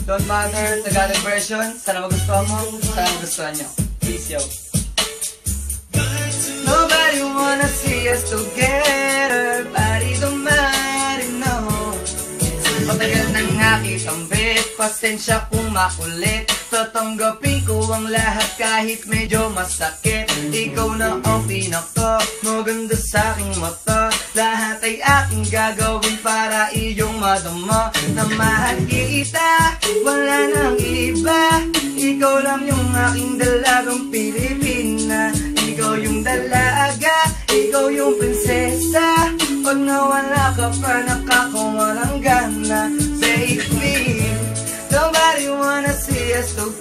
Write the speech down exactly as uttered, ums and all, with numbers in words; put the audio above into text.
Don't Matter, Tagalog version. Sana magustuhan mo, sana magustuhan nyo. Peace, yo. Nobody wanna see us together, body don't matter, no. Matagal nang nakitang bet, pasensya kung makulit. Tatanggapin ko ang lahat kahit medyo masakit. Ikaw na ang pinaka maganda sa aking mata. Lahat ay aking gagawin para iyong madama. Na mahal kita, wala nang iba. Ikaw lang yung aking dalagang Pilipina. Ikaw yung dalaga, ikaw yung prinsesa. Pag nawala ka pa, nakakawalang gana. Save me. Nobody wanna see us together.